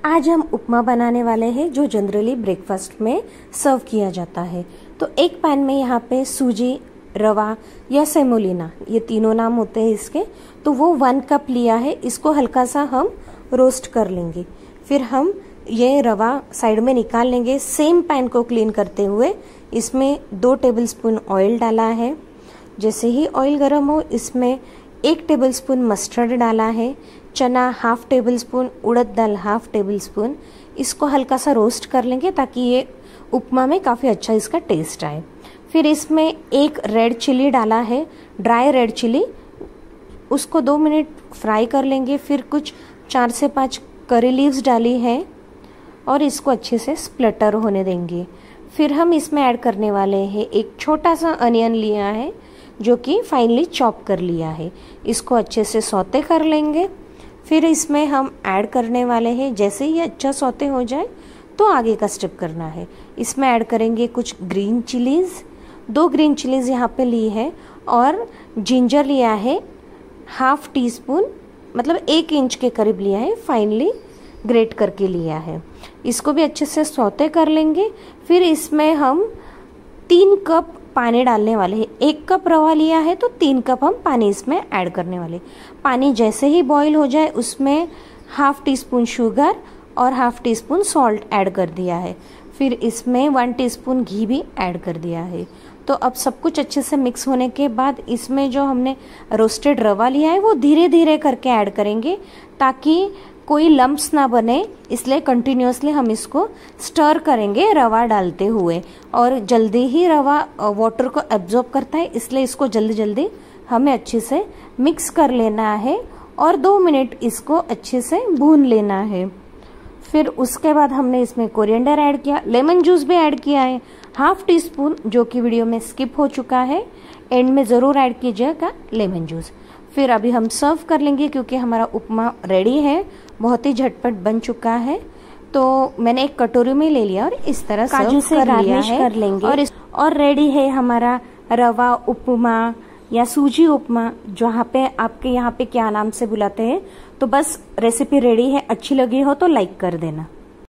आज हम उपमा बनाने वाले हैं जो जनरली ब्रेकफास्ट में सर्व किया जाता है। तो एक पैन में यहाँ पे सूजी, रवा या सेमोलिना, ये तीनों नाम होते हैं इसके, तो वो 1 कप लिया है। इसको हल्का सा हम रोस्ट कर लेंगे। फिर हम ये रवा साइड में निकाल लेंगे। सेम पैन को क्लीन करते हुए इसमें 2 टेबलस्पून ऑयल डाला है। जैसे ही ऑयल गर्म हो इसमें 1 टेबलस्पून मस्टर्ड डाला है, चना 1/2 टेबलस्पून, उड़द दाल 1/2 टेबलस्पून। इसको हल्का सा रोस्ट कर लेंगे ताकि ये उपमा में काफ़ी अच्छा इसका टेस्ट आए। फिर इसमें 1 रेड चिली डाला है, ड्राई रेड चिली, उसको 2 मिनट फ्राई कर लेंगे। फिर कुछ 4 से 5 करी लीव्स डाली है और इसको अच्छे से स्प्लिटर होने देंगे। फिर हम इसमें ऐड करने वाले हैं एक छोटा सा अनियन लिया है जो कि फाइनली चॉप कर लिया है। इसको अच्छे से सौते कर लेंगे। फिर इसमें हम ऐड करने वाले हैं, जैसे ही अच्छा सौते हो जाए तो आगे का स्टेप करना है। इसमें ऐड करेंगे कुछ ग्रीन चिलीज़, 2 ग्रीन चिलीज़ यहाँ पे ली है, और जिंजर लिया है 1/2 टीस्पून, मतलब 1 इंच के करीब लिया है, फाइनली ग्रेट करके लिया है। इसको भी अच्छे से सौते कर लेंगे। फिर इसमें हम 3 कप पानी डालने वाले हैं। 1 कप रवा लिया है तो 3 कप हम पानी इसमें ऐड करने वाले। पानी जैसे ही बॉईल हो जाए उसमें 1/2 टीस्पून शुगर और 1/2 टीस्पून सॉल्ट ऐड कर दिया है। फिर इसमें 1 टीस्पून घी भी ऐड कर दिया है। तो अब सब कुछ अच्छे से मिक्स होने के बाद इसमें जो हमने रोस्टेड रवा लिया है वो धीरे धीरे करके ऐड करेंगे ताकि कोई लम्प्स ना बने, इसलिए कंटिन्यूसली हम इसको स्टर करेंगे रवा डालते हुए। और जल्दी ही रवा वाटर को एब्जॉर्ब करता है, इसलिए इसको जल्दी जल्दी हमें अच्छे से मिक्स कर लेना है और 2 मिनट इसको अच्छे से भून लेना है। फिर उसके बाद हमने इसमें कोरिएंडर ऐड किया, लेमन जूस भी ऐड किया है 1/2 टीस्पून, जो कि वीडियो में स्किप हो चुका है। एंड में ज़रूर ऐड कीजिएगा लेमन जूस। फिर अभी हम सर्व कर लेंगे क्योंकि हमारा उपमा रेडी है, बहुत ही झटपट बन चुका है। तो मैंने एक कटोरी में ले लिया और इस तरह काजू से गार्निश कर लेंगे और रेडी है हमारा रवा उपमा या सूजी उपमा, जहाँ पे आपके यहाँ पे क्या नाम से बुलाते हैं। तो बस रेसिपी रेडी है। अच्छी लगी हो तो लाइक कर देना।